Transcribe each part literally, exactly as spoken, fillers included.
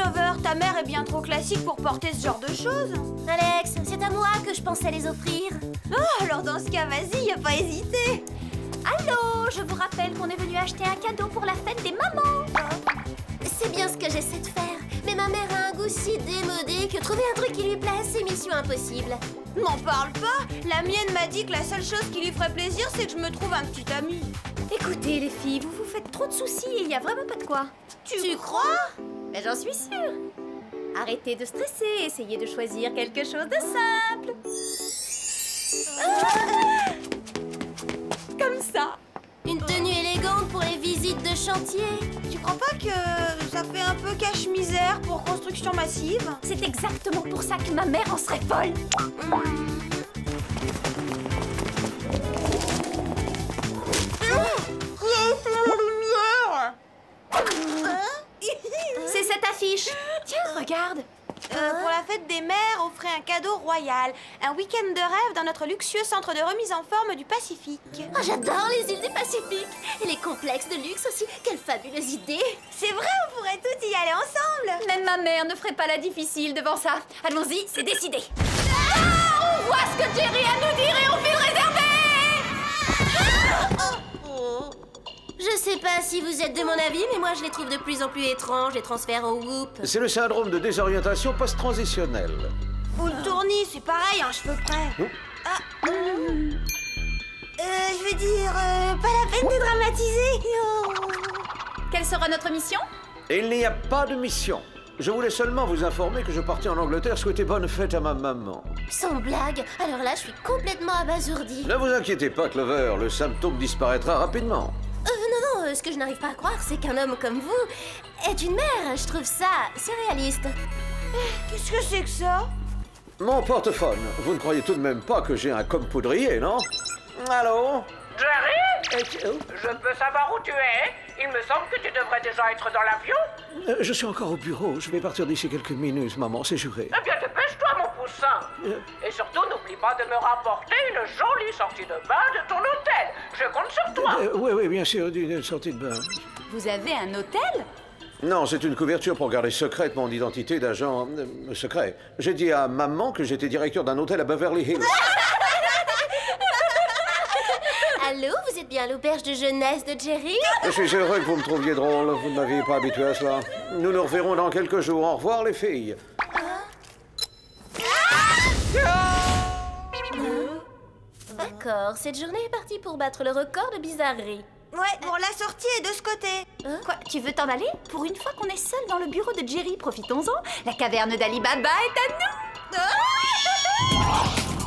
Clover, ta mère est bien trop classique pour porter ce genre de choses. Alex, c'est à moi que je pensais les offrir. Oh, alors dans ce cas, vas-y, y a pas hésité. Allô, je vous rappelle qu'on est venu acheter un cadeau pour la fête des mamans. Oh. C'est bien ce que j'essaie de faire. Mais ma mère a un goût si démodé que trouver un truc qui lui plaise, c'est mission impossible. M'en parle pas. La mienne m'a dit que la seule chose qui lui ferait plaisir, c'est que je me trouve un petit ami. Écoutez les filles, vous vous faites trop de soucis et il y a vraiment pas de quoi. Tu, tu crois? Mais j'en suis sûre. Arrêtez de stresser, essayez de choisir quelque chose de simple. Ah! Comme ça. Une tenue élégante pour les visites de chantier. Tu crois pas que ça fait un peu cache-misère pour construction massive? C'est exactement pour ça que ma mère en serait folle. Mmh. C'est cette affiche. Tiens, regarde. Euh, pour la fête des mères, offrez un cadeau royal. Un week-end de rêve dans notre luxueux centre de remise en forme du Pacifique. Oh, j'adore les îles du Pacifique. Et les complexes de luxe aussi. Quelle fabuleuse idée. C'est vrai, on pourrait toutes y aller ensemble. Même ma mère ne ferait pas la difficile devant ça. Allons-y, c'est décidé. Ah, on voit ce que Jerry a à nous dire et on fait le réserver. Ah, oh. Je sais pas si vous êtes de mon avis, mais moi je les trouve de plus en plus étranges, les transferts au Whoop. C'est le syndrome de désorientation post-transitionnelle. Ou le tournis, c'est pareil, un cheveu près. Oh. Ah, euh, euh, je veux dire, euh, pas la peine de dramatiser. Oh. Quelle sera notre mission? Il n'y a pas de mission. Je voulais seulement vous informer que je partais en Angleterre souhaiter bonne fête à ma maman. Sans blague, alors là je suis complètement abasourdie. Ne vous inquiétez pas, Clover, le symptôme disparaîtra rapidement. Euh, non, non, ce que je n'arrive pas à croire, c'est qu'un homme comme vous est une mère. Je trouve ça surréaliste. Qu'est-ce que c'est que ça? Mon portefeuille. Vous ne croyez tout de même pas que j'ai un comme poudrier, non? Allô? Jerry? Je peux savoir où tu es? Il me semble que tu devrais déjà être dans l'avion. euh, Je suis encore au bureau. Je vais partir d'ici quelques minutes, maman, c'est juré. Eh bien, dépêche-toi, mon poussin. Euh... Et surtout, n'oublie pas de me rapporter une jolie sortie de bain de ton hôtel. Je compte sur toi. Euh, oui, oui, bien sûr, d'une sortie de bain. Vous avez un hôtel? Non, c'est une couverture pour garder secrète mon identité d'agent euh, secret. J'ai dit à maman que j'étais directeur d'un hôtel à Beverly Hills. Allô, vous êtes bien à l'auberge de jeunesse de Jerry? Je suis heureux que vous me trouviez drôle. Vous ne m'aviez pas habitué à cela. Nous nous reverrons dans quelques jours. Au revoir, les filles. D'accord, cette journée est partie pour battre le record de bizarrerie. Ouais, bon, la sortie est de ce côté. Hein? Quoi, tu veux t'en aller? Pour une fois qu'on est seul dans le bureau de Jerry, profitons-en. La caverne d'Ali Baba est à nous. Ah!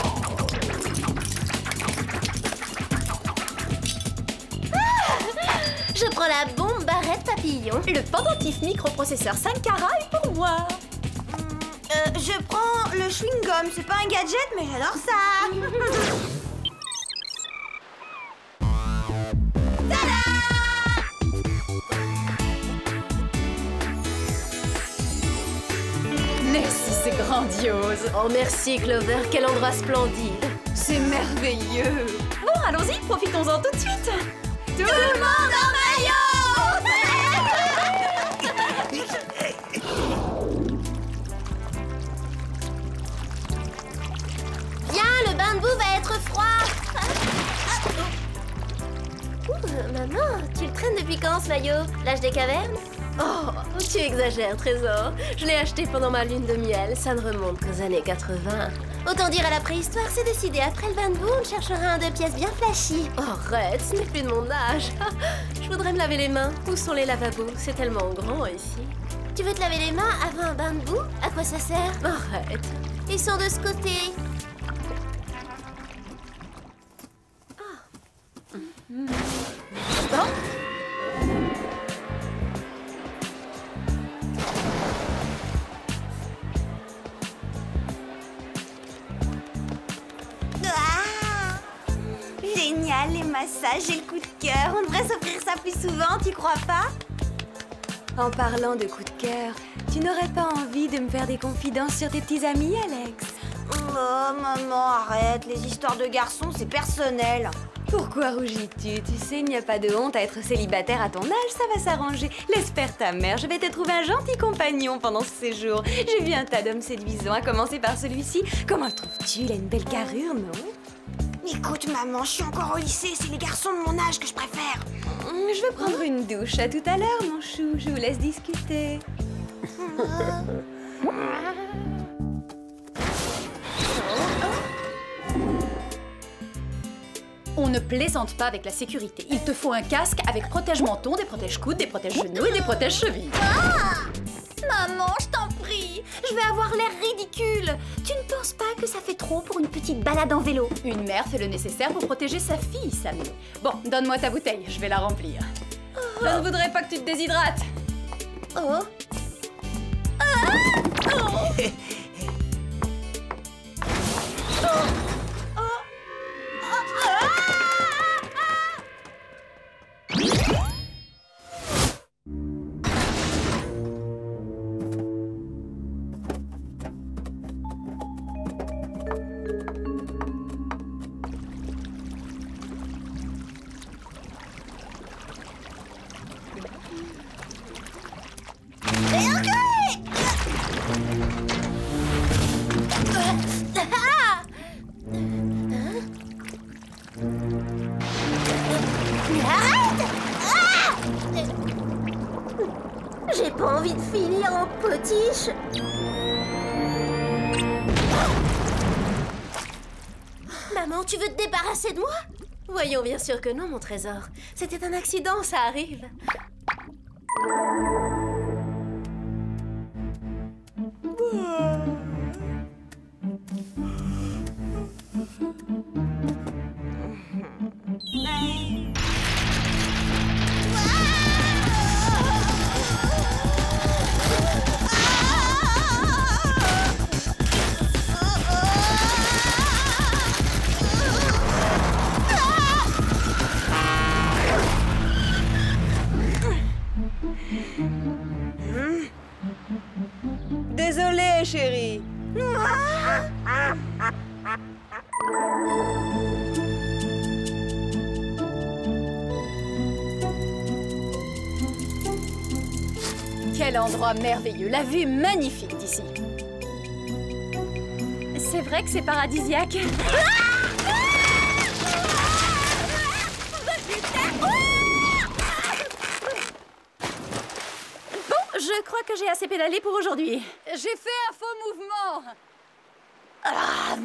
Je prends la bombe barrette papillon. Le pendentif microprocesseur cinq carats est pour moi. Euh, je prends le chewing-gum. C'est pas un gadget, mais j'adore ça. Merci, c'est grandiose. Oh, merci, Clover. Quel endroit splendide. C'est merveilleux. Bon, allons-y, profitons-en tout de suite. Tout, Tout le monde en maillot. Viens, le bain de boue va être froid. Ouh, maman, tu le traînes depuis quand, ce maillot? L'âge des cavernes? Oh, tu exagères, trésor. Je l'ai acheté pendant ma lune de miel. Ça ne remonte qu'aux années quatre-vingt. Autant dire à la préhistoire, c'est décidé. Après le bain de boue, on cherchera un de pièces bien flashy. Oh, arrête, ce n'est plus de mon âge. Je voudrais me laver les mains. Où sont les lavabos? C'est tellement grand ici. Tu veux te laver les mains avant un bain de boue? À quoi ça sert? Arrête. Ils sont de ce côté. Oh. Mm-hmm. Oh. Génial, les massages et le coup de cœur. On devrait s'offrir ça plus souvent, tu crois pas? En parlant de coup de cœur, tu n'aurais pas envie de me faire des confidences sur tes petits amis, Alex? Oh, maman, arrête. Les histoires de garçons, c'est personnel. Pourquoi rougis-tu? Tu sais, il n'y a pas de honte à être célibataire à ton âge, ça va s'arranger. Laisse faire ta mère, je vais te trouver un gentil compagnon pendant ce séjour. J'ai vu un tas d'hommes séduisants, à commencer par celui-ci. Comment le trouves-tu? Il a une belle carrure, non? Écoute, maman, je suis encore au lycée, c'est les garçons de mon âge que je préfère. Je vais prendre une douche. À tout à l'heure, mon chou, je vous laisse discuter. On ne plaisante pas avec la sécurité. Il te faut un casque avec protège-menton, des protège-coudes, des protège-genoux et des protège-chevilles. Ah! Maman, je t'en prie, je vais avoir l'air ridicule. Tu ne penses pas que ça fait trop pour une petite balade en vélo? Une mère fait le nécessaire pour protéger sa fille, Sammy. Bon, donne-moi ta bouteille, je vais la remplir. Oh. Je ne voudrais pas que tu te déshydrates. Oh. Ah! Oh. J'ai pas envie de finir en potiche. Maman, tu veux te débarrasser de moi? Voyons, bien sûr que non, mon trésor. C'était un accident, ça arrive. Désolée, chérie. Quel endroit merveilleux, la vue magnifique d'ici. C'est vrai que c'est paradisiaque. Je crois que j'ai assez pédalé pour aujourd'hui. J'ai fait un faux mouvement. Ah.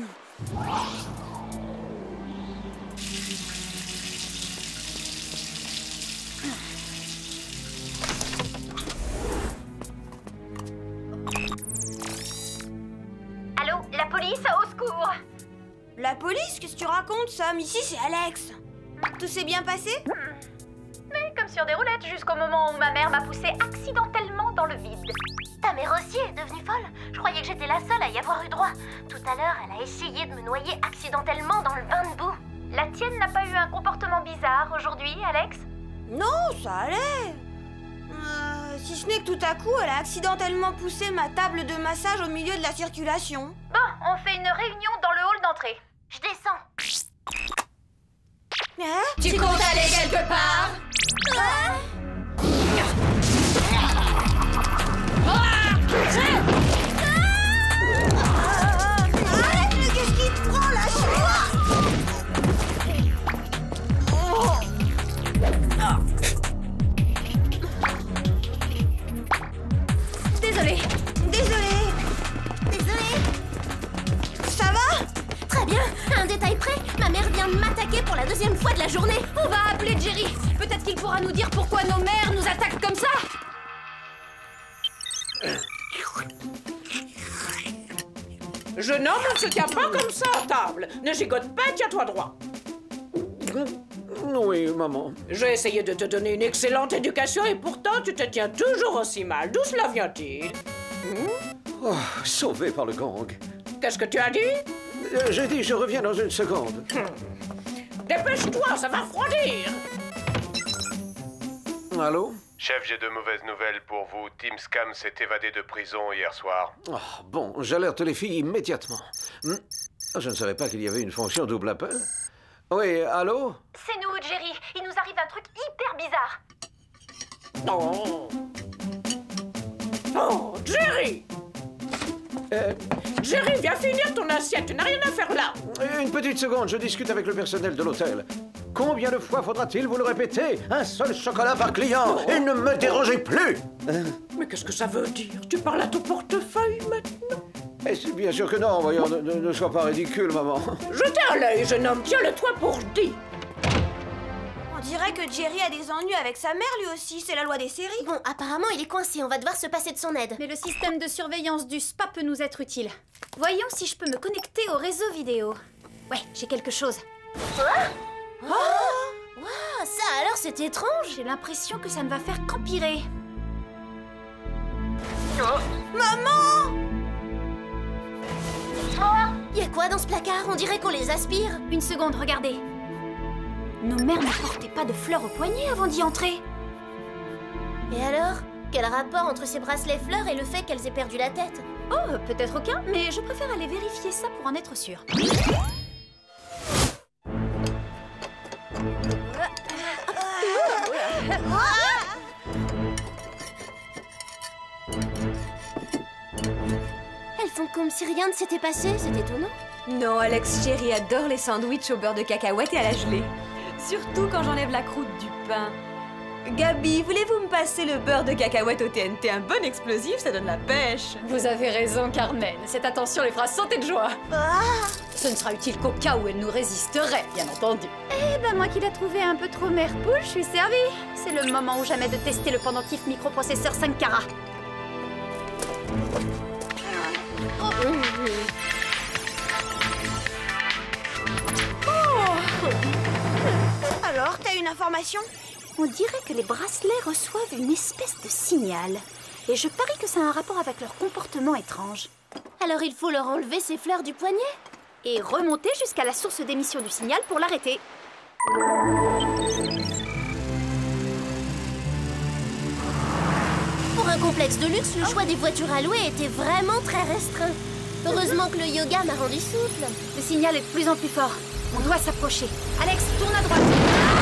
Allô, la police, au secours. La police? Qu'est-ce que tu racontes, Sam? Ici, c'est Alex. Tout s'est bien passé? Mais comme sur des roulettes, jusqu'au moment où ma mère m'a poussée accidentellement dans le vide. Ta mère aussi est devenue folle. Je croyais que j'étais la seule à y avoir eu droit. Tout à l'heure, elle a essayé de me noyer accidentellement dans le bain de boue. La tienne n'a pas eu un comportement bizarre aujourd'hui, Alex? Non, ça allait. Euh, si ce n'est que tout à coup, elle a accidentellement poussé ma table de massage au milieu de la circulation. Bon, on fait une réunion dans le hall d'entrée. Je descends. Hein? Tu comptes aller quelque part? Ah! Arrête, mais qu'est-ce qui te prend, lâche-moi! Désolée. Désolée. Désolée. Ça va? Très bien. Un détail près, ma mère vient de m'attaquer pour la deuxième fois de la journée. On va appeler Jerry. Peut-être qu'il pourra nous dire pourquoi nos mères nous attaquent comme ça. Jeune homme, on ne se tient pas comme ça à table. Ne gigote pas, tiens-toi droit. Oui, maman. J'ai essayé de te donner une excellente éducation et pourtant tu te tiens toujours aussi mal. D'où cela vient-il? Oh, sauvé par le gang. Qu'est-ce que tu as dit? Euh, J'ai dit, je reviens dans une seconde. Dépêche-toi, ça va refroidir. Allô? Chef, j'ai de mauvaises nouvelles pour vous. Tim Scam s'est évadé de prison hier soir. Oh, bon, j'alerte les filles immédiatement. Hmm. Je ne savais pas qu'il y avait une fonction double appel. Oui, allô? C'est nous, Jerry. Il nous arrive un truc hyper bizarre. Oh, oh Jerry! Euh, Jerry, viens finir ton assiette, tu n'as rien à faire là. Une petite seconde, je discute avec le personnel de l'hôtel. Combien de fois faudra-t-il vous le répéter? Un seul chocolat par client, et ne me dérangez plus. Mais qu'est-ce que ça veut dire? Tu parles à ton portefeuille maintenant? Et c'est bien sûr que non, voyons, ne, ne, ne sois pas ridicule, maman. Jetez un l'œil, jeune homme, tiens-le toi pour dit. On dirait que Jerry a des ennuis avec sa mère lui aussi, c'est la loi des séries. Bon, apparemment, il est coincé. On va devoir se passer de son aide. Mais le système de surveillance du spa peut nous être utile. Voyons si je peux me connecter au réseau vidéo. Ouais, j'ai quelque chose. Quoi? Oh wow, ça alors, c'est étrange. J'ai l'impression que ça ne va faire qu'empirer. Maman! Oh, y a quoi dans ce placard? On dirait qu'on les aspire. Une seconde, regardez. Nos mères ne portaient pas de fleurs au poignet avant d'y entrer. Et alors? Quel rapport entre ces bracelets fleurs et le fait qu'elles aient perdu la tête? Oh, peut-être aucun, mais je préfère aller vérifier ça pour en être sûre. Elles font comme si rien ne s'était passé, c'est étonnant. Non, Alex Chéri adore les sandwichs au beurre de cacahuète et à la gelée. Surtout quand j'enlève la croûte du pain. Gabi, voulez-vous me passer le beurre de cacahuète au T N T? Un bon explosif, ça donne la pêche. Vous avez raison, Carmen. Cette attention les fera sauter de joie. Ah! Ce ne sera utile qu'au cas où elle nous résisterait, bien entendu. Eh ben, moi qui l'ai trouvé un peu trop mère poule, je suis servie. C'est le moment ou jamais de tester le pendentif microprocesseur cinq carat. Alors, t'as une information? On dirait que les bracelets reçoivent une espèce de signal. Et je parie que ça a un rapport avec leur comportement étrange. Alors il faut leur enlever ces fleurs du poignet? Et remonter jusqu'à la source d'émission du signal pour l'arrêter. Pour un complexe de luxe, le choix des voitures à louer était vraiment très restreint. Heureusement que le yoga m'a rendu souple. Le signal est de plus en plus fort. On doit s'approcher. Alex, tourne à droite.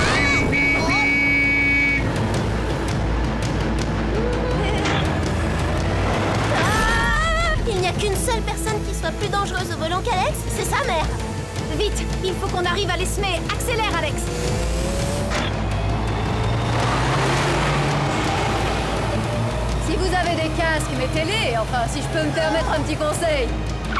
Il n'y a qu'une seule personne qui soit plus dangereuse au volant qu'Alex, c'est sa mère. Vite, il faut qu'on arrive à l'Esmé. Accélère, Alex. Si vous avez des casques, mettez-les. Enfin, si je peux me permettre un petit conseil.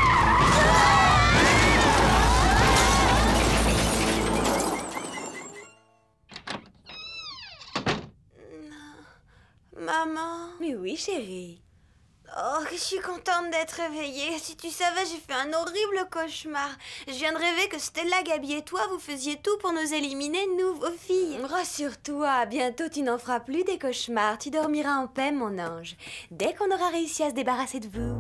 Maman? Mais oui, chérie. Oh, je suis contente d'être réveillée. Si tu savais, j'ai fait un horrible cauchemar. Je viens de rêver que Stella, Gabi et toi, vous faisiez tout pour nous éliminer, nous, vos filles. Rassure-toi, bientôt tu n'en feras plus des cauchemars. Tu dormiras en paix, mon ange. Dès qu'on aura réussi à se débarrasser de vous.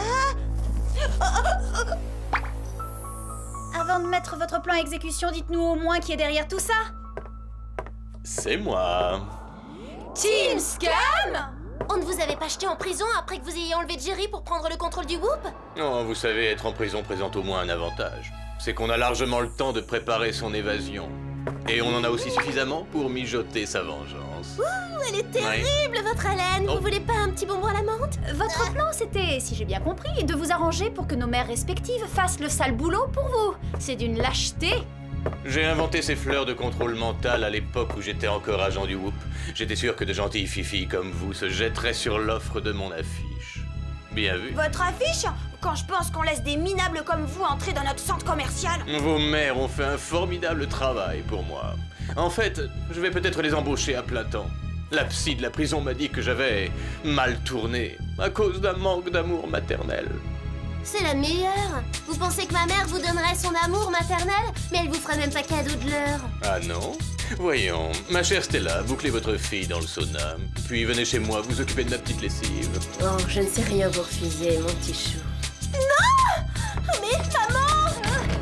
Avant de mettre votre plan à exécution, dites-nous au moins qui est derrière tout ça. C'est moi. Team Scam! On ne vous avait pas jeté en prison après que vous ayez enlevé Jerry pour prendre le contrôle du Whoop? Oh, vous savez, être en prison présente au moins un avantage. C'est qu'on a largement le temps de préparer son évasion. Et on en a aussi suffisamment pour mijoter sa vengeance. Ouh, elle est terrible, ouais. Votre haleine. Oh. Vous voulez pas un petit bonbon à la menthe? Votre plan, c'était, si j'ai bien compris, de vous arranger pour que nos mères respectives fassent le sale boulot pour vous. C'est d'une lâcheté. J'ai inventé ces fleurs de contrôle mental à l'époque où j'étais encore agent du Whoop. J'étais sûr que de gentilles filles comme vous se jetteraient sur l'offre de mon affiche. Bien vu. Votre affiche? Quand je pense qu'on laisse des minables comme vous entrer dans notre centre commercial. Vos mères ont fait un formidable travail pour moi. En fait, je vais peut-être les embaucher à plein temps. La psy de la prison m'a dit que j'avais mal tourné à cause d'un manque d'amour maternel. C'est la meilleure. Vous pensez que ma mère vous donnerait son amour maternel, mais elle vous ferait même pas cadeau de l'heure. Ah non? Voyons, ma chère Stella, bouclez votre fille dans le sauna, puis venez chez moi vous occuper de ma petite lessive. Oh, je ne sais rien vous refuser, mon petit chou. Non! Mais maman!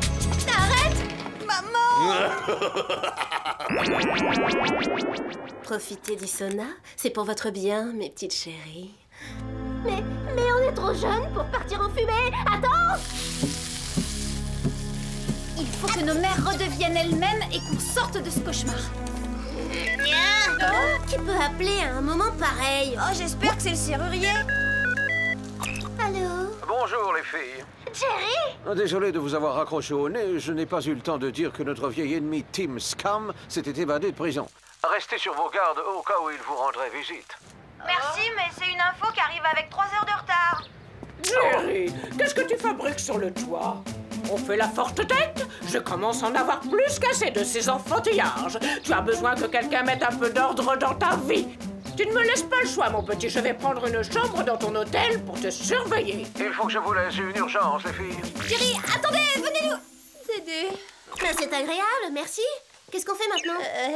Arrête! Maman! Profitez du sauna, c'est pour votre bien, mes petites chéries. Mais, mais on est trop jeunes pour partir en fumée. Attends! Il faut que nos mères redeviennent elles-mêmes et qu'on sorte de ce cauchemar. Oh, qui peut appeler à un moment pareil? Oh, j'espère que c'est le serrurier. Allô? Bonjour les filles. Jerry? Désolé de vous avoir raccroché au nez, je n'ai pas eu le temps de dire que notre vieil ennemi Tim Scam s'était évadé de prison. Restez sur vos gardes au cas où il vous rendrait visite. Merci, mais c'est une info qui arrive avec trois heures de retard. Jerry, qu'est-ce que tu fabriques sur le toit? On fait la forte tête? Je commence à en avoir plus qu'assez de ces enfantillages. Tu as besoin que quelqu'un mette un peu d'ordre dans ta vie. Tu ne me laisses pas le choix, mon petit. Je vais prendre une chambre dans ton hôtel pour te surveiller. Il faut que je vous laisse, j'ai une urgence, les filles. Jerry, attendez, venez nous aider. Ben, c'est agréable, merci. Qu'est-ce qu'on fait maintenant? Euh...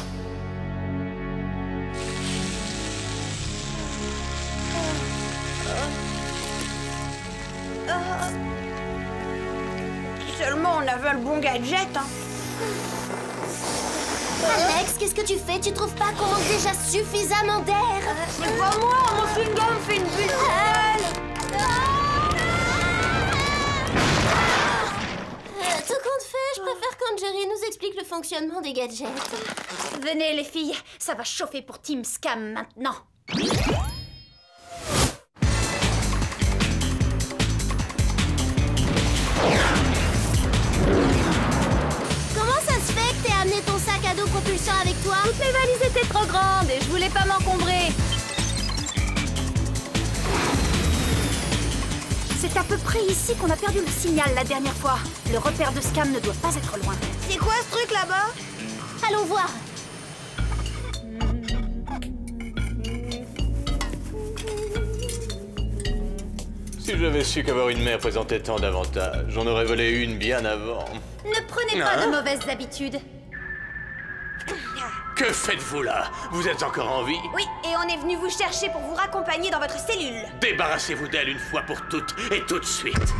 Seulement on avait le bon gadget, hein. Alex, qu'est-ce que tu fais? Tu trouves pas qu'on manque déjà suffisamment d'air? C'est pas moi, mon chewing-gum fait une bulle. Euh, tout compte fait, je préfère quand Jerry nous explique le fonctionnement des gadgets. Venez les filles, ça va chauffer pour Team Scam maintenant. Comment ça se fait que t'aies amené ton sac à dos propulsant avec toi? Toutes mes valises étaient trop grandes et je voulais pas m'encombrer. C'est à peu près ici qu'on a perdu le signal la dernière fois. Le repère de Scam ne doit pas être loin. C'est quoi ce truc là-bas? Allons voir. Si j'avais su qu'avoir une mère présentait tant d'avantages, j'en aurais volé une bien avant. Ne prenez pas Hein? de mauvaises habitudes. Que faites-vous là? Vous êtes encore en vie? Oui, et on est venu vous chercher pour vous raccompagner dans votre cellule. Débarrassez-vous d'elle une fois pour toutes et tout de suite.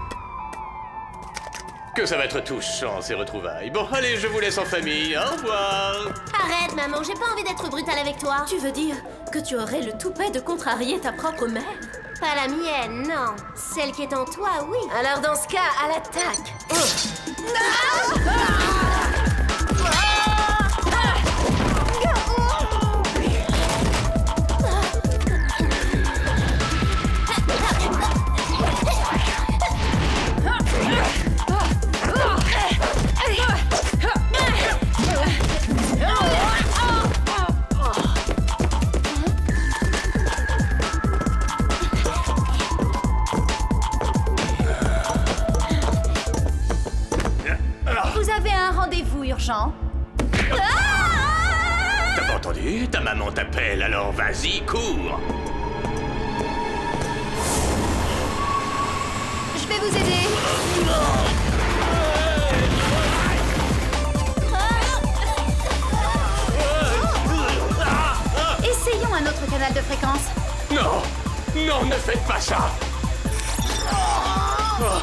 Que ça va être touchant, ces retrouvailles. Bon, allez, je vous laisse en famille. Au revoir. Arrête, maman, j'ai pas envie d'être brutale avec toi. Tu veux dire que tu aurais le toupet de contrarier ta propre mère? Pas la mienne, non. Celle qui est en toi, oui. Alors dans ce cas, à l'attaque. Oh. Vous avez un rendez-vous urgent. T'as pas entendu? Ta maman t'appelle, alors vas-y, cours. Je vais vous aider. Essayons un autre canal de fréquence. Non! Non, ne faites pas ça! Oh,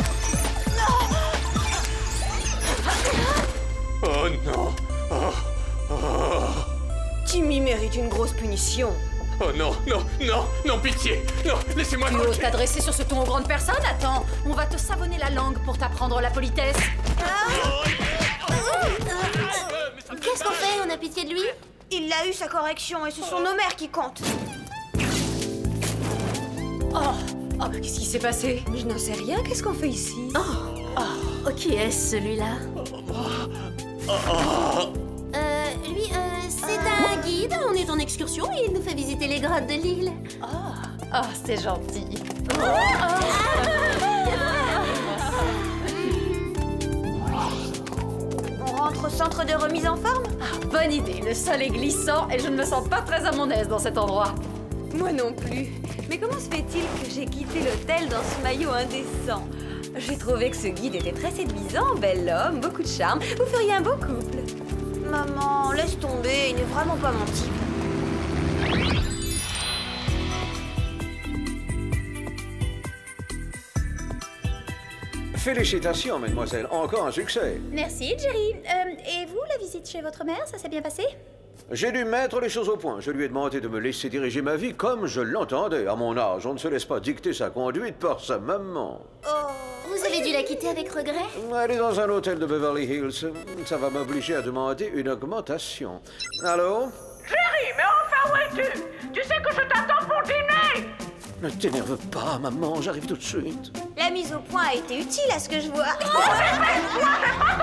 oh non! Oh, oh. Timmy mérite une grosse punition. Oh non, non, non, non, pitié! Non, laissez-moi Tu oses tranquille! t'adresser sur ce ton aux grandes personnes? Attends, on va te savonner la langue pour t'apprendre la politesse. Qu'est-ce qu'on fait? On a pitié de lui? Il a eu sa correction et ce sont nos mères qui comptent. Oh, oh bah, qu'est-ce qui s'est passé? Je n'en sais rien, qu'est-ce qu'on fait ici? Oh, qui est-ce celui-là? Euh, lui, euh, c'est un guide. On est en excursion et il nous fait visiter les grottes de l'île. Oh, c'est gentil. On rentre au centre de remise en forme? Bonne idée, le sol est glissant et je ne me sens pas très à mon aise dans cet endroit. Moi non plus. Mais comment se fait-il que j'ai quitté l'hôtel dans ce maillot indécent? J'ai trouvé que ce guide était très séduisant, bel homme, beaucoup de charme. Vous feriez un beau couple. Maman, laisse tomber, il n'est vraiment pas mon type. Félicitations, mademoiselle. Encore un succès. Merci, Jerry. Euh, et vous, la visite chez votre mère, ça s'est bien passé? J'ai dû mettre les choses au point. Je lui ai demandé de me laisser diriger ma vie comme je l'entendais. À mon âge, on ne se laisse pas dicter sa conduite par sa maman. Vous Vous avez dû la quitter avec regret? Elle est dans un hôtel de Beverly Hills. Ça va m'obliger à demander une augmentation. Allô? Chérie, mais enfin où es-tu? Tu sais que je t'attends pour dîner! Ne t'énerve pas, maman, j'arrive tout de suite. La mise au point a été utile à ce que je vois. Oh, mais toi, j'ai pas